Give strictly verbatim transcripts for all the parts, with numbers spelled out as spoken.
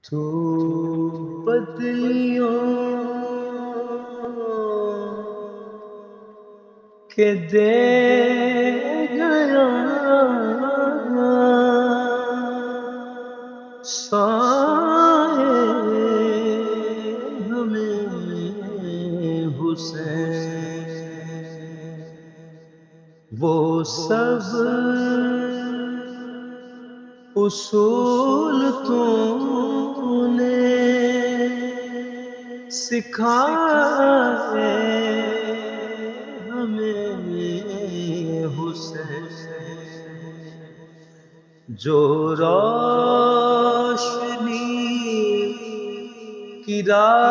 تو پتلیوں کے دے گیا سائے ہمیں حسین، وہ سب اصول تو نے سکھائے ہمیں حسین، جو روشنی کی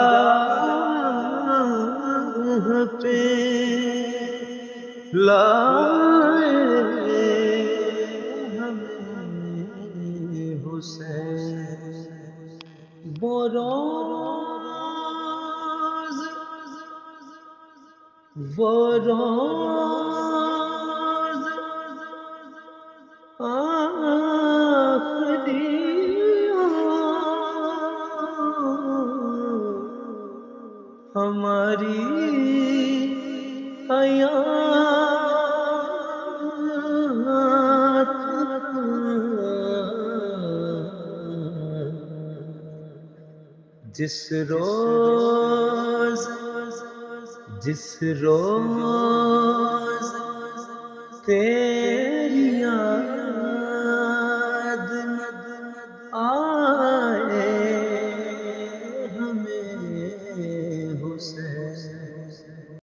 راہ پہ لائے ہمیں حسین، وہ روز وہ روز آخری ہماری حیات جس روز جس روز تیرے